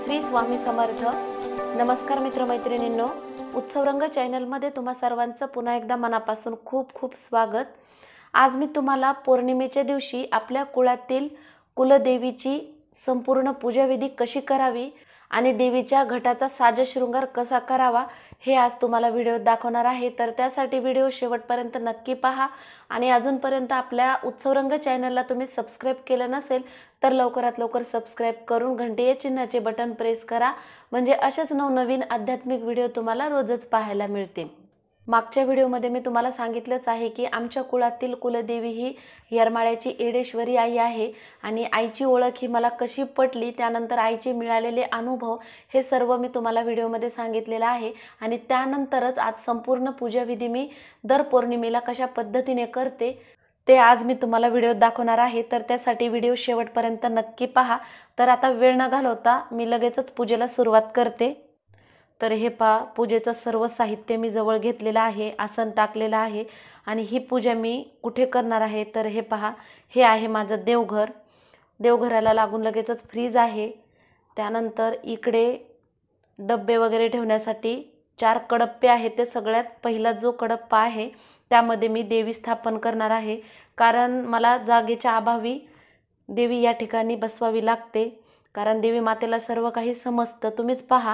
श्री स्वामी समर्थ। नमस्कार मित्रमैत्रिणींनो, उत्सव चॅनलमध्ये तुम्हा सर्वांचं पुन्हा एकदा मनापासून खूप खूप स्वागत। आज मी तुम्हाला पौर्णिमेच्या दिवशी आपल्या कुळातील कुलदेवीची संपूर्ण पूजाविधी कशी करावी आणि देवीच्या घटाचा sajshrangar कसा करावा हे आज तुम्हाला व्हिडिओ दाखवणार आहे। तर त्यासाठी व्हिडिओ शेवटपर्यंत नक्की पहा आणि अजूनपर्यंत आपल्या उत्सव चॅनलला तुम्ही सबस्क्राइब केलं नसेल तर लवकरात लवकर सबस्क्राइब करून घंटी चिन्हाचे बटन प्रेस करा, म्हणजे अशाच नवनवीन आध्यात्मिक व्हिडिओ तुम्हाला रोजच पाहायला मिळतील। मागच्या व्हिडिओमध्ये मी तुम्हाला सांगितलंच आहे की आमच्या कुळातील कुलदेवी ही येरमाळ्याची येडेश्वरी आई आहे आणि आईची ओळख ही मला कशी पटली, त्यानंतर आईचे मिळालेले अनुभव हे सर्व मी तुम्हाला व्हिडिओमध्ये सांगितलेलं आहे। आणि त्यानंतरच आज संपूर्ण पूजाविधी मी दर पौर्णिमेला कशा पद्धतीने करते ते आज मी तुम्हाला व्हिडिओ दाखवणार आहे। तर त्यासाठी व्हिडिओ शेवटपर्यंत नक्की पहा। तर आता वेळ न घालवता मी लगेचच पूजेला सुरुवात करते। तर हे पहा, पूजेचं सर्व साहित्य मी जवळ घेतलेलं आहे, आसन टाकलेलं आहे आणि ही पूजा मी कुठे करणार आहे तर हे पहा, हे आहे माझं देवघर। देवघराला लागून लगेचच फ्रीज आहे। त्यानंतर इकडे डब्बे वगैरे ठेवण्यासाठी 4 कडप्पे आहेत। ते सगळ्यात पहिला जो कडप्पा आहे त्यामध्ये मी देवी स्थापन करणार आहे, कारण मला जागेच्या अभावी देवी या ठिकाणी बसवावी लागते, कारण देवी मातेला सर्व काही समजतं। तुम्हीच पहा,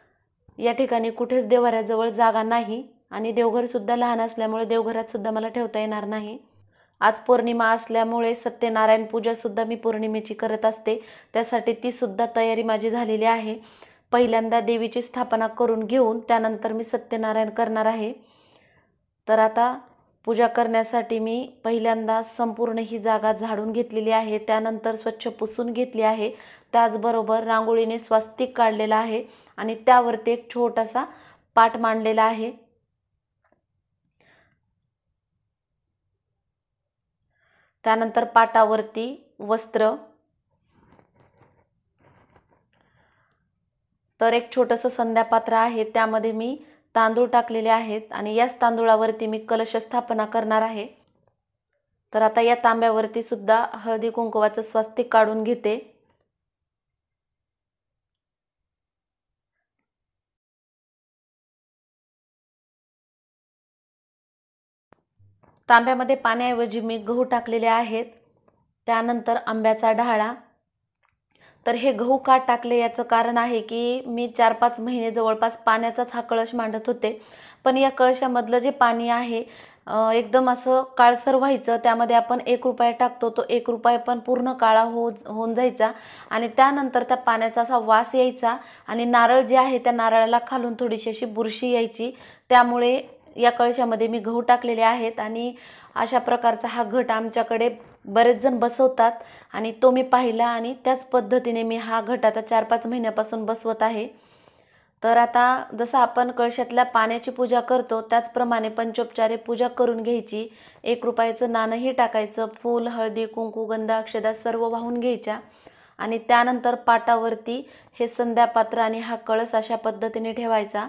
या ठिकाणी कुठेच देवाऱ्याजवळ जागा नाही आणि देवघर सुद्धा लहान असल्यामुळे देवघरात सुद्धा मला ठेवता येणार नाही। आज पौर्णिमा असल्यामुळे सत्यनारायण पूजा सुद्धा मी पौर्णिमेची करत असते, त्यासाठी ती सुद्धा तयारी माझी झालेली आहे। पहिल्यांदा देवीची स्थापना करून घेऊन त्यानंतर मी सत्यनारायण करणार आहे। तर आता पूजा करण्यासाठी मी पहिल्यांदा संपूर्ण ही जागा झाडून घेतलेली आहे, त्यानंतर स्वच्छ पुसून घेतली आहे। त्याचबरोबर रांगोळीने स्वास्तिक काढलेला आहे आणि त्यावरती एक छोटासा पाट मांडलेला आहे। त्यानंतर पाटावरती वस्त्र, तर एक छोटंसं संध्यापात्र आहे, त्यामध्ये मी तांदूळ टाकलेले आहेत आणि याच तांदूळावरती मी कलश स्थापना करणार आहे। तर आता या तांब्यावरती सुद्धा हळदी कुंकवाचं स्वास्तिक काढून घेते। तांब्यामध्ये पाण्याऐवजी मी गहू टाकलेले आहेत। त्यानंतर आंब्याचा ढाळा। तर हे गहू का टाकले याचं कारण आहे की मी 4-5 महिने जवळपास पाण्याचाच हा कळश मांडत होते, पण या कळशामधलं जे पाणी आहे एकदम असं काळसर व्हायचं। त्यामध्ये आपण 1 रुपया टाकतो, तो 1 रुपया पण पूर्ण काळा होऊन जायचा आणि त्यानंतर त्या पाण्याचा असा वास यायचा आणि नारळ जे आहे त्या नारळाला खालून थोडीशी अशी बुरशी यायची। त्यामुळे या कळशामध्ये मी गहू टाकलेले आहेत आणि अशा प्रकारचा हा घट आमच्याकडे बरेच जण बसवतात आणि तो मी पाहिला आणि त्याच पद्धतीने मी हा घट आता 4-5 महिन्यापासून बसवत आहे। तर आता जसं आपण कळशातल्या पाण्याची पूजा करतो त्याचप्रमाणे पंचोपचारे पूजा करून घ्यायची। 1 रुपयाचं नाणंही टाकायचं, फूल, हळदी, कुंकू, गंध, अक्षदा सर्व वाहून घ्यायच्या आणि त्यानंतर पाटावरती हे संध्यापात्र आणि हा कळस अशा पद्धतीने ठेवायचा।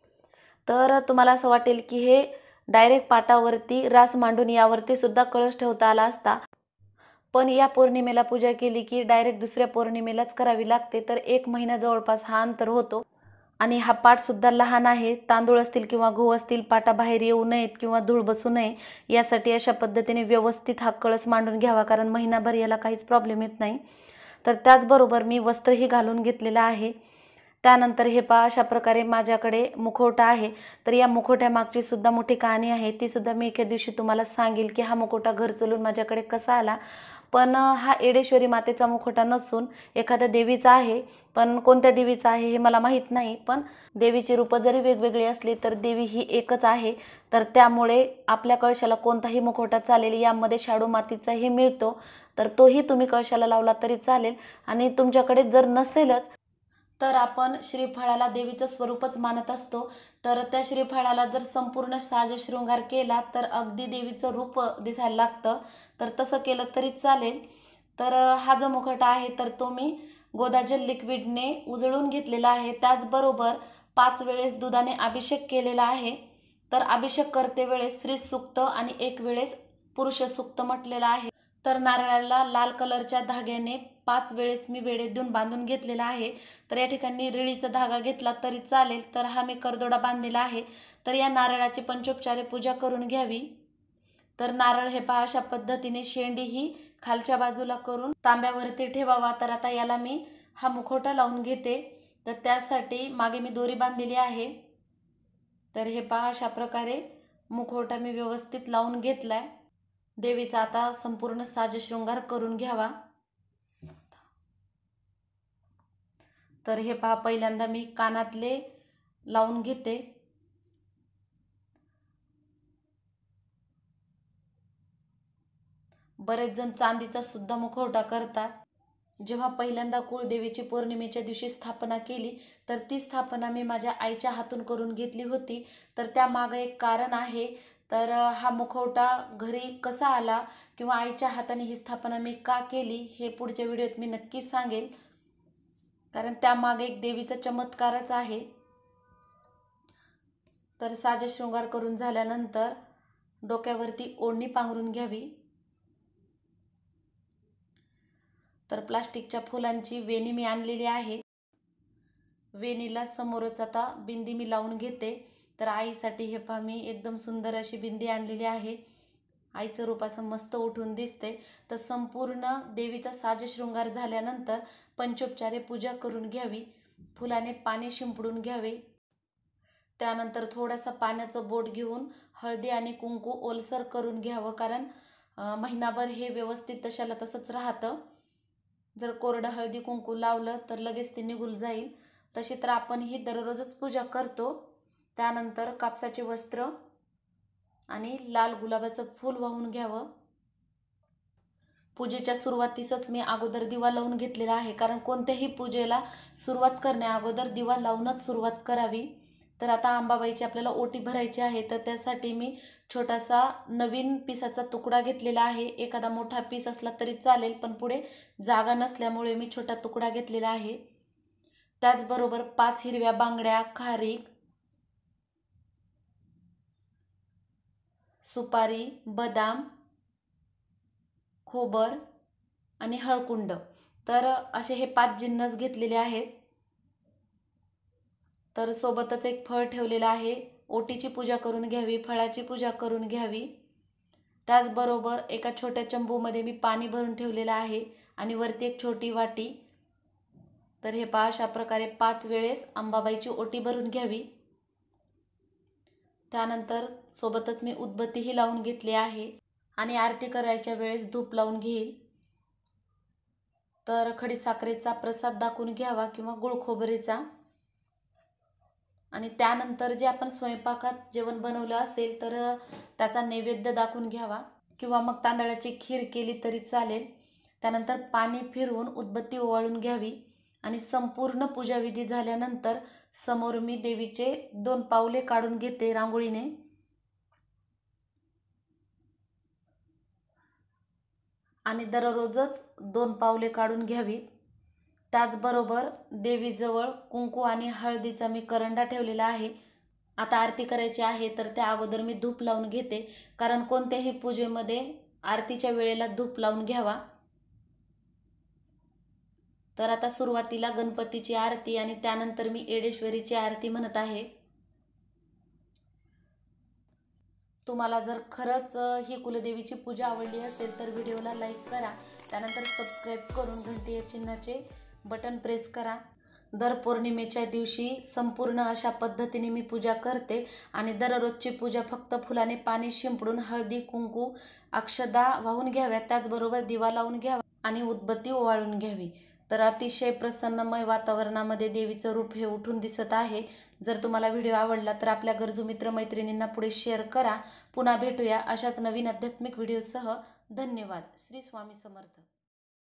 तर तुम्हाला असं वाटेल की हे डायरेक्ट पाटावरती रास मांडून यावरती सुद्धा कळस ठेवता आला असता, पण या पौर्णिमेला पूजा केली की डायरेक्ट दुसऱ्या पौर्णिमेलाच करावी लागते, तर 1 महिना जवळपास हा अंतर होतो। आणि हा पाट सुद्धा लहान आहे, तांदूळ असतील किंवा गहू असतील पाटाबाहेर येऊ नयेत किंवा धूळ बसू नये यासाठी अशा पद्धतीने व्यवस्थित हा कळस मांडून घ्यावा, कारण महिनाभर याला काहीच प्रॉब्लेम येत नाही। तर त्याचबरोबर मी वस्त्रही घालून घेतलेलं आहे। त्यानंतर हे पहा, अशा प्रकारे माझ्याकडे मुखवटा आहे। तर या मुखवट्यामागची सुद्धा मोठी कहाणी आहे, ती सुद्धा मी एके दिवशी तुम्हाला सांगेल की हा मुखवटा घर चलून माझ्याकडे कसा आला। पण हा येडेश्वरी मातेचा मुखवटा नसून एखाद्या देवीचा आहे, पण कोणत्या देवीचा आहे हे मला माहीत नाही। पण देवीची रूपं जरी वेगवेगळी असली तर देवी ही एकच आहे, तर त्यामुळे आपल्या कळशाला कोणताही मुखवटा चालेल। यामध्ये शाडू मातीचाही मिळतो, तर तोही तुम्ही कळशाला लावला तरी चालेल। आणि तुमच्याकडे जर नसेलच तर आपण श्रीफळाला देवीचं स्वरूपच मानत असतो, तर त्या श्रीफळाला जर संपूर्ण sajshrangar केला तर अगदी देवीचं रूप दिसायला लागतं, तर तसं केलं तरी चालेल। तर हा जो मुखवटा आहे तर तो मी गोदाजल लिक्विडने उजळून घेतलेला आहे। त्याचबरोबर 5 वेळेस दुधाने अभिषेक केलेला आहे। तर अभिषेक करते वेळेस स्त्री सूक्त आणि 1 वेळेस पुरुष सूक्त म्हटलेलं आहे। तर नारळाला लाल कलरच्या धाग्याने 5 वेळेस मी वेढे देऊन बांधून घेतलेला आहे। तर या ठिकाणी रिळीचा धागा घेतला तरी चालेल। तर हा मी करदोडा बांधलेला आहे। तर या नारळाची पंचोपचारे पूजा करून घ्यावी। तर नारळ हे पहा अशा पद्धतीने शेंडी ही खालच्या बाजूला करून तांब्यावरती ठेवावा। तर आता याला मी हा मुखवटा लावून घेते। तर त्यासाठी मागे मी दोरी बांधलेली आहे। तर हे पहा अशा प्रकारे मुखवटा मी व्यवस्थित लावून घेतलाय। देवीचा आता संपूर्ण साजशृंगार करून घ्यावा। तर हे पहा पहिल्यांदा मी कानातले लावून घेते। बरेच जण चांदीचा सुद्धा मुखवटा करतात। जेव्हा पहिल्यांदा कुळदेवीची पौर्णिमेच्या दिवशी स्थापना केली तर ती स्थापना मी माझ्या आईच्या हातून करून घेतली होती। तर त्यामागे एक कारण आहे। तर हा मुखवटा घरी कसा आला किंवा आईच्या हाताने ही स्थापना मी का केली हे पुढच्या व्हिडिओत मी नक्की सांगेल, कारण त्यामागे एक देवीचा चमत्कारच आहे। तर साजशृंगार करून झाल्यानंतर डोक्यावरती ओढणी पांघरून घ्यावी। तर प्लास्टिकच्या फुलांची वेणी मी आणलेली आहे। वेणीला समोरच आता बिंदी मी लावून घेते। तर आईसाठी हे पहा मी एकदम सुंदर अशी बिंदी आणलेली आहे। आईचं रूप असं मस्त उठून दिसते। तर संपूर्ण देवीचा साजशृंगार झाल्यानंतर पंचोपचारे पूजा करून घ्यावी। फुलाने पाणी शिंपडून घ्यावे। त्यानंतर थोडासा पाण्याचं बोट घेऊन हळदी आणि कुंकू ओलसर करून घ्यावं, कारण महिनाभर हे व्यवस्थित तशाला तसंच राहतं। जर कोरडं हळदी कुंकू लावलं तर लगेच ते निघून जाईल। तशी तर आपण ही दररोजच पूजा करतो। त्यानंतर कापसाचे वस्त्र आणि लाल गुलाबाचं फूल वाहून घ्यावं। पूजेच्या सुरुवातीसच मी अगोदर दिवा लावून घेतलेला आहे, कारण कोणत्याही पूजेला सुरुवात करण्या अगोदर दिवा लावूनच सुरुवात करावी। तर आता अंबाबाईची आपल्याला ओटी भरायची आहे। तर त्यासाठी मी छोटासा नवीन पिसाचा तुकडा घेतलेला आहे। एखादा मोठा पीस असला तरी चालेल, पण पुढे जागा नसल्यामुळे मी छोटा तुकडा घेतलेला आहे। त्याचबरोबर 5 हिरव्या बांगड्या, खारीक, सुपारी, बदाम, खोबर आणि हळकुंड, तर असे हे 5 जिन्नस घेतलेले आहेत। तर सोबतच एक फळ ठेवलेलं आहे। ओटीची पूजा करून घ्यावी, फळाची पूजा करून घ्यावी। त्याचबरोबर एका छोट्या चंबूमध्ये मी पाणी भरून ठेवलेलं आहे आणि वरती एक छोटी वाटी। तर हे पहा अशा प्रकारे 5 वेळेस अंबाबाईची ओटी भरून घ्यावी। त्यानंतर सोबतच मी उदबत्तीही लावून घेतली आहे आणि आरती करायच्या वेळेस धूप लावून घेईल। तर खडीसाखरेचा प्रसाद दाखवून घ्यावा किंवा गुळ खोबरेचा, आणि त्यानंतर जे आपण स्वयंपाकात जेवण बनवलं असेल तर त्याचा नैवेद्य दाखवून घ्यावा, किंवा मग तांदळाची खीर केली तरी चालेल। त्यानंतर पाणी फिरवून उदबत्ती ओवाळून घ्यावी आणि संपूर्ण पूजाविधी झाल्यानंतर समोर मी देवीचे 2 पावले काढून घेते रांगोळीने। आणि दररोजच 2 पावले काढून घ्यावीत। त्याचबरोबर देवीजवळ कुंकू आणि हळदीचा मी करंडा ठेवलेला आहे। आता आरती करायची आहे तर त्या अगोदर मी धूप लावून घेते, कारण कोणत्याही पूजेमध्ये आरतीच्या वेळेला धूप लावून घ्यावा। तर आता सुरुवातीला गणपतीची आरती आणि त्यानंतर मी येडेश्वरीची आरती म्हणत आहे। तुम्हाला जर खरंच ही कुलदेवीची पूजा आवडली असेल तर व्हिडिओला लाईक करा। त्यानंतर सबस्क्राईब करून घंटी या चिन्हाचे बटन प्रेस करा। दर पौर्णिमेच्या दिवशी संपूर्ण अशा पद्धतीने मी पूजा करते आणि दररोजची पूजा फक्त फुलाने पाणी शिंपडून हळदी कुंकू अक्षदा वाहून घ्याव्या, त्याचबरोबर दिवा लावून घ्यावा आणि उदबत्ती ओवाळून घ्यावी। तर अतिशय प्रसन्नमय वातावरणामध्ये देवीचं रूप हे उठून दिसत आहे। जर तुम्हाला व्हिडिओ आवडला तर आपल्या गरजू मित्रमैत्रिणींना पुढे शेअर करा। पुन्हा भेटूया अशाच नवीन आध्यात्मिक व्हिडिओसह। धन्यवाद। श्री स्वामी समर्थ।